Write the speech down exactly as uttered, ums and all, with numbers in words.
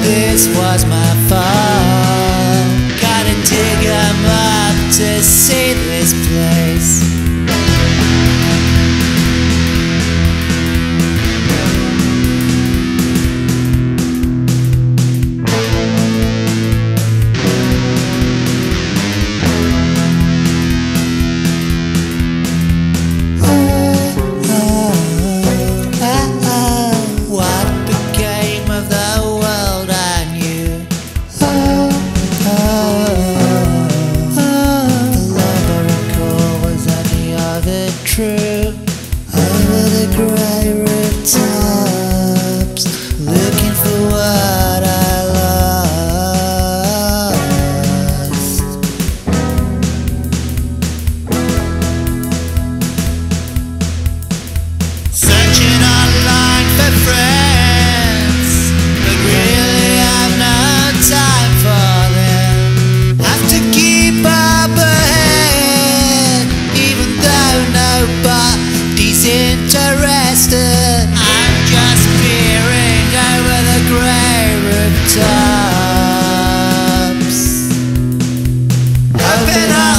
this was my fault. Gotta dig 'em up to see this place. True, over the grey rooftops, looking for what I lost. Searching online for friends, but really I've no time for them. Have to keep up ahead, even though nobody's interested. I'm just peering over the grey rooftops, hoping I